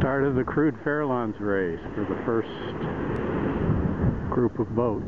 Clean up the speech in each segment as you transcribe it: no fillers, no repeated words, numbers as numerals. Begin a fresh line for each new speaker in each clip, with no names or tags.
Start of the crude Farallones race for the first group of boats.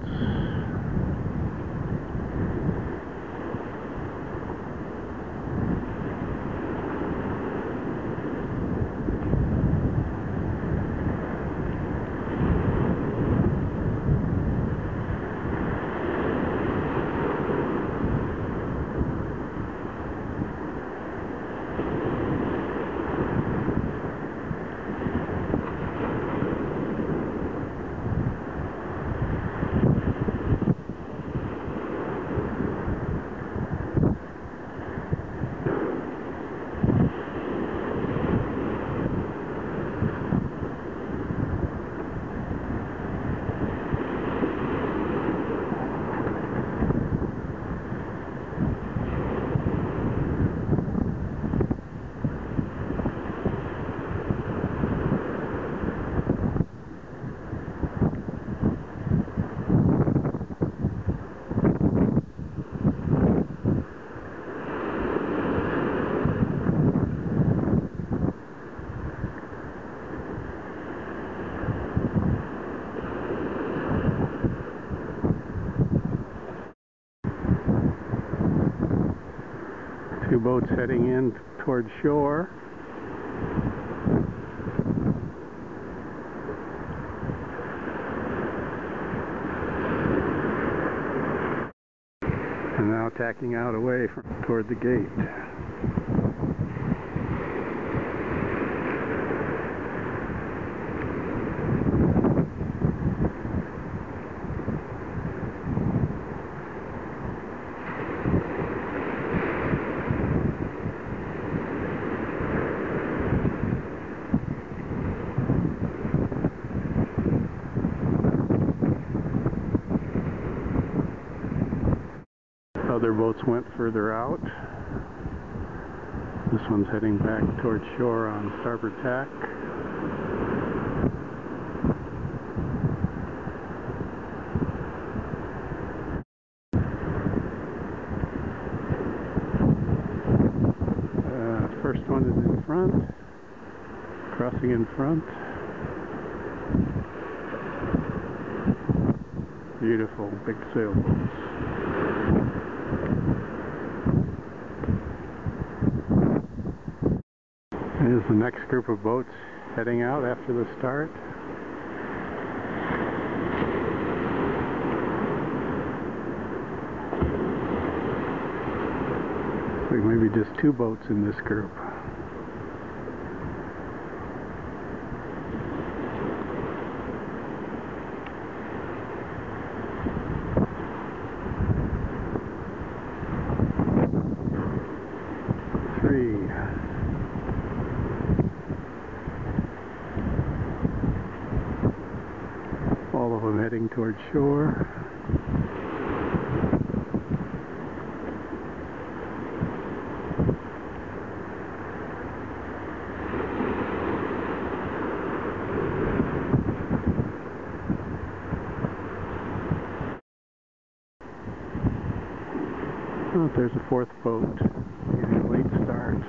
Two boats heading in towards shore. And now tacking out away toward the gate. Other boats went further out. This one's heading back towards shore on starboard tack. First one is in front, crossing in front. Beautiful big sailboats. Here's the next group of boats heading out after the start. Looks like maybe just two boats in this group. Three. All of them heading towards shore. Oh, there's a fourth boat getting a late start.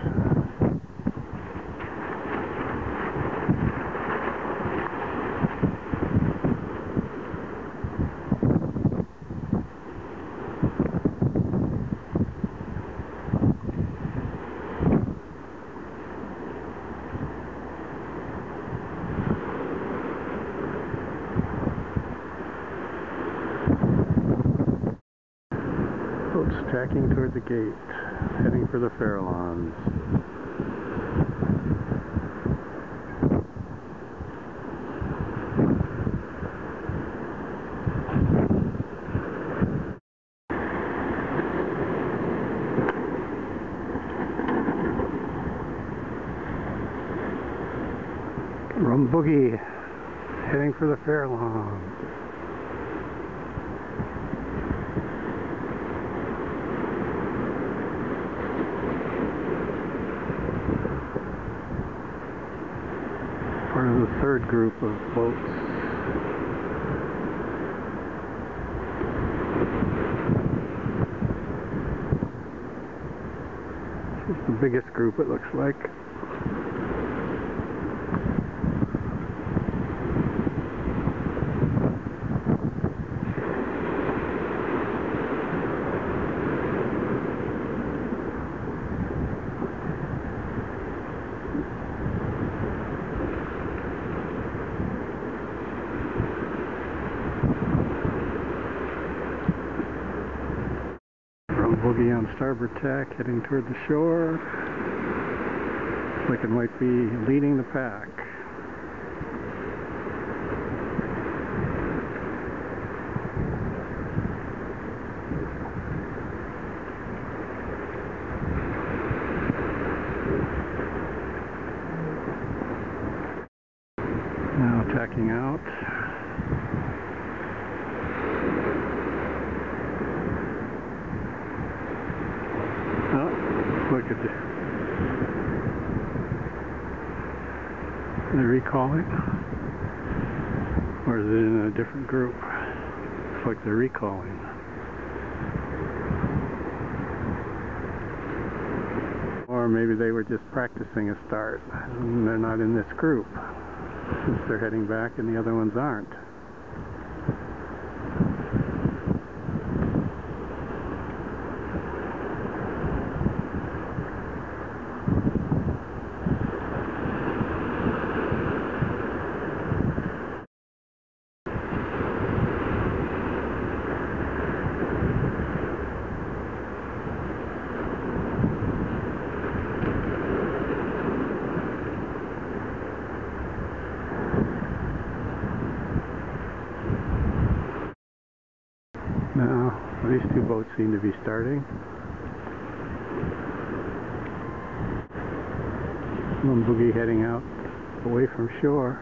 Boats tacking toward the gate, heading for the Farallones. Rum Boogie, heading for the Farallones. Part of the third group of boats. This is the biggest group, it looks like. boogie on starboard tack, heading toward the shore. Looks like it might be leading the pack. Now tacking out. Oh, look at this. They're recalling? Or is it in a different group? Looks like they're recalling. Or maybe they were just practicing a start and they're not in this group since they're heading back and the other ones aren't. Now, these two boats seem to be starting. One boogie heading out away from shore.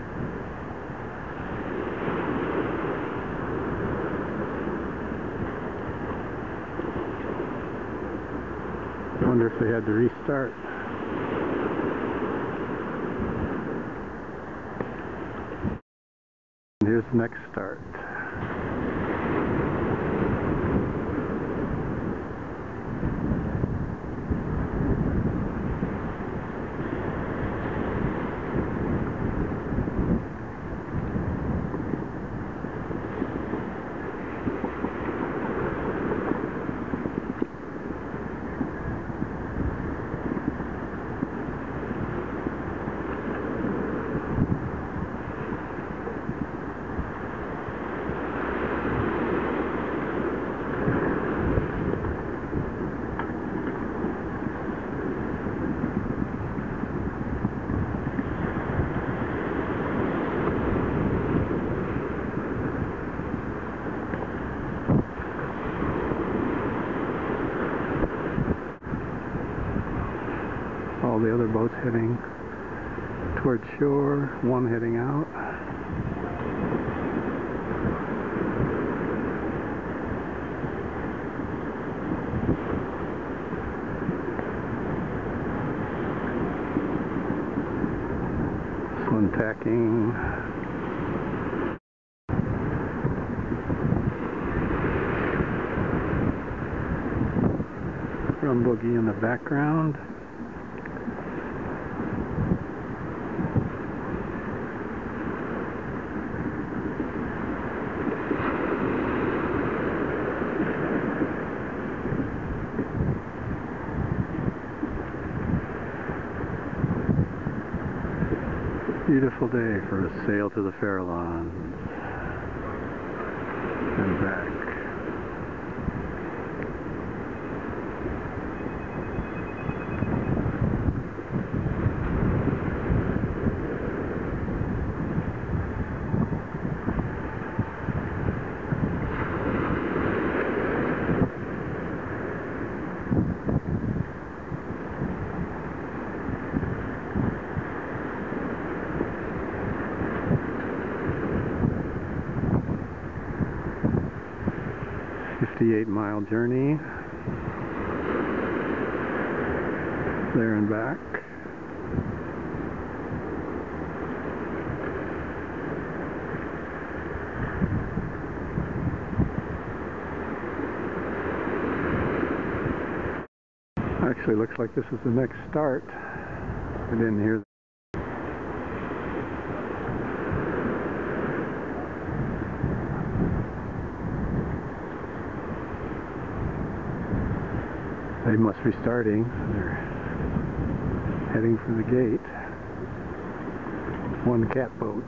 I wonder if they had to restart. And here's the next start. All the other boats heading towards shore, one heading out. This one tacking. Rum boogie in the background. Beautiful day for a sail to the Farallones and back. "58-mile journey there and back." Actually looks like this is the next start. I didn't hear. They must be starting. They're heading for the gate. One catboat.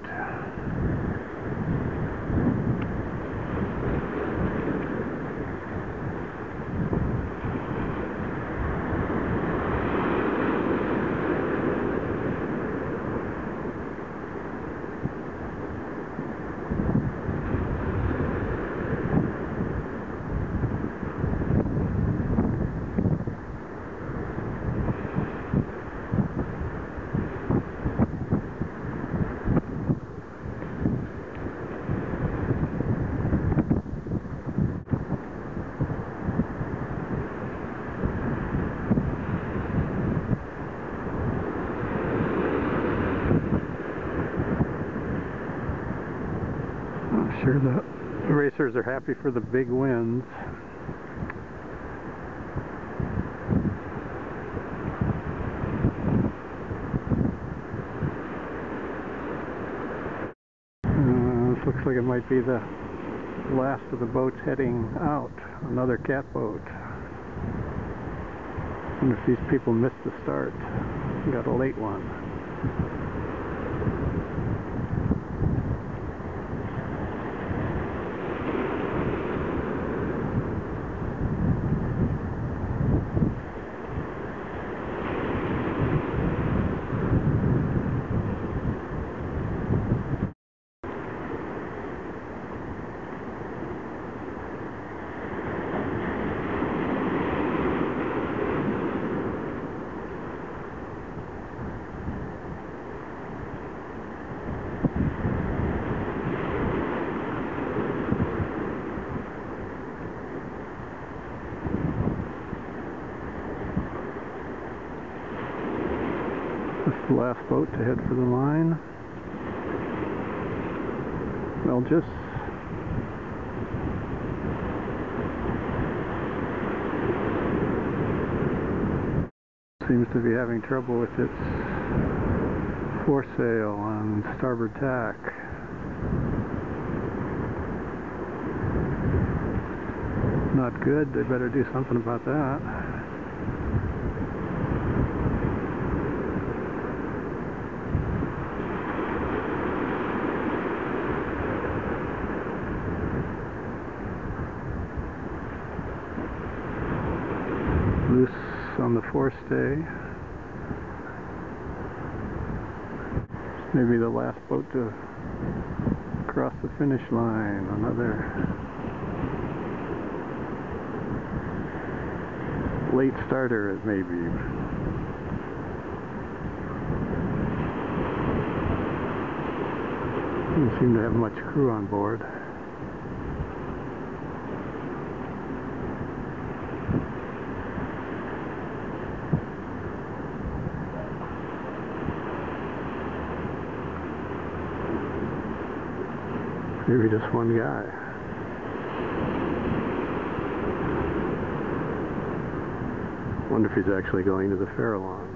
Sure, the racers are happy for the big wins. This looks like it might be the last of the boats heading out. Another catboat. I wonder if these people missed the start. Got a late one. This is the last boat to head for the line. Belgis. Seems to be having trouble with its foresail on starboard tack. Not good. They better do something about that. Loose on the forestay. Maybe the last boat to cross the finish line. Another late starter, maybe. Doesn't seem to have much crew on board. Maybe just one guy. Wonder if he's actually going to the Farallones.